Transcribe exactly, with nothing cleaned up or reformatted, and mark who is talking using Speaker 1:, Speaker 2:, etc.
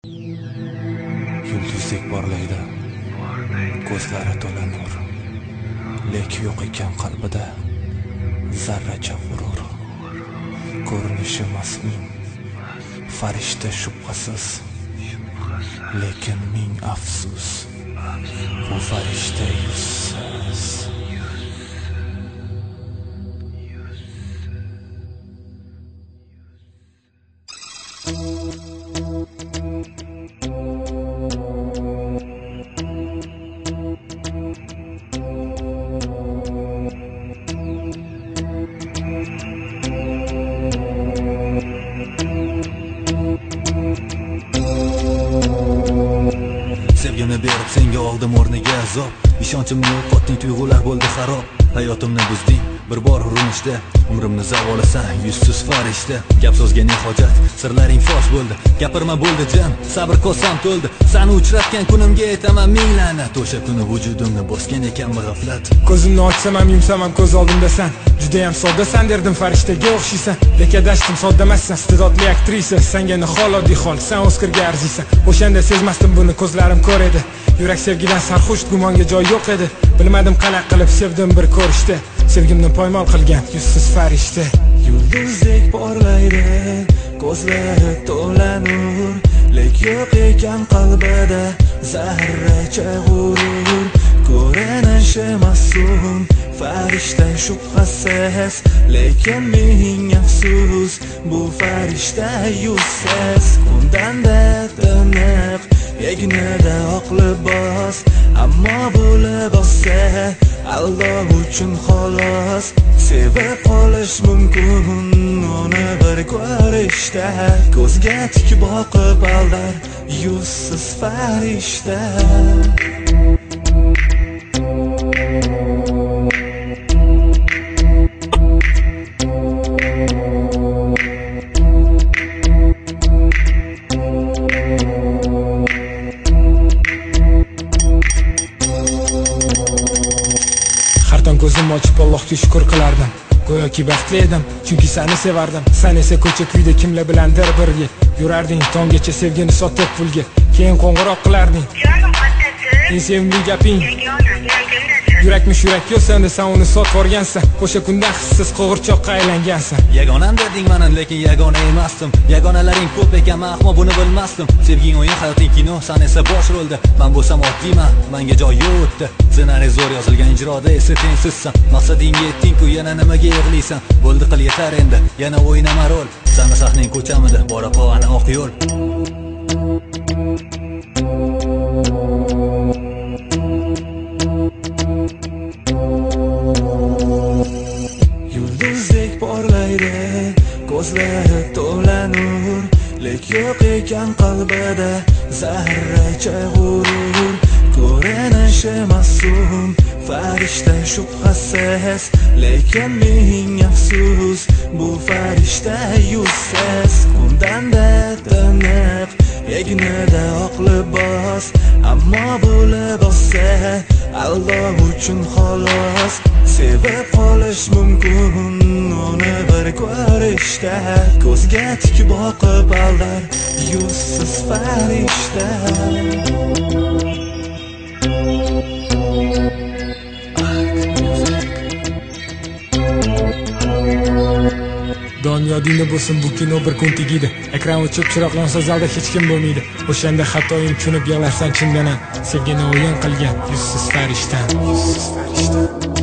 Speaker 1: Yulduzdek porlaydi, ko'zlari to'la nur, lek yo'q ekan qalbida zarracha g'urur. Ko'rinishi mas'um, farishta shubhasiz, lekin ming afsus, bu farishta yuzsiz.
Speaker 2: Sevgimni berib senga oldim o'rniga azob, ishonchimni yo'qotding, tuyg'ular bo'ldi xarob. Hayotimni buzding bir bor urinishda, umrimni zavolasan yuzsiz farishta. Gap so'zga ne hojat, sirlaring fosh bo'ldi, gapirma bo'ldi jan, sabr kosam to'ldi. Seni uchratgan kunimga aytaman ming la'nat, o'sha kuni vujudimni bosgan ekanmi g'aflat.
Speaker 3: Ko'zimni ochsam ham yumsam ham ko'z oldimdasan, judayam soddasan derdim, farishtaga o'xshaysan. Lekin adashdim, soddamassan, iste'dodli aktrisa. Senga nihol oddiy hol, sen Oskarga arziysan. O'shanda sezmasdim buni, ko'zlarim ko'r edi. Yurak sevgidan sarxush, gumonga joy yo'q edi. Bilmadim qanaqa qilib sevdim bir ko'rishda, sevgimni poymol qilgan yuzsiz farishta.
Speaker 4: Yulduzdek porlaydi, ko'zlari to'la nur, lek yo'q ekan qalbida zarracha g'urur. Ko'rinishi mas'um, farishta shubhasiz, lekin ming afsus, bu farishta yuzsiz. Kundanda tiniq, egnida oq libos, ammo bu libosda aldov uchun xolos. Sevib qolish mumkin uni bir ko'rishda, ko'zga tik boqib aldar yuzsiz farishta.
Speaker 3: Ko'zim ochib Allohga shukr qilardim, go'yoki baxtli edim, chunki seni sevardim. Sen esa ko'cha kuyda kimlar bilandir birga yurarding, tonggacha sevgini sotib pulga, keyin qo'ng'iroq qilarding. Eng sevimli gaping yurakmish, yurak yo'sanda sen uni sotib o'rgansan. O'sha kundan hissiz qo'g'irchoqqa aylangansan.
Speaker 2: Yagonam derding meni, lekin yagona emasdim. Yagonalaring ko'p ekan, men ahmoq buni bilmasdim. Sevging o'yin, hayoting kino, sen esa bosh rolda. Men bo'lsam oddiyman, menga joy yo'qdi. Ssenariy zo'r yozilgan, ijroda esa tengsizsan. Maqsadingga yetding-ku, yana nimaga yig'laysan? Bo'ldi, qil yetar endi, yana o'ynama rol. Seni sahning ko'chamida, bora qolgani oq yo'l.
Speaker 4: Yulduzdek porlaydi, ko'zlari to'la nur, lek yo'q ekan qalbida zarracha g'urur. Ko'rinishi mas'um, farishta shubhasiz, lekin ming afsus, bu farishta yuzsiz. Kundanda tiniq, egnida oq libos, ammo bu libosda aldov uchun xolos. Sevib qolish mumkin uni bir ko'rishda, ko'zga tik boqib aldar yuzsiz farishta.
Speaker 3: Donyodingda bo'lsin bu kino bir kun tegidi. Ekran o'chib chiroqlansa zalda hech kim bo'lmaydi. O'shanda xatoyim tushunib yig'larsan chindan ham, sevgini o'yin qilgan yuzsiz farishta. Yuzsiz farishta.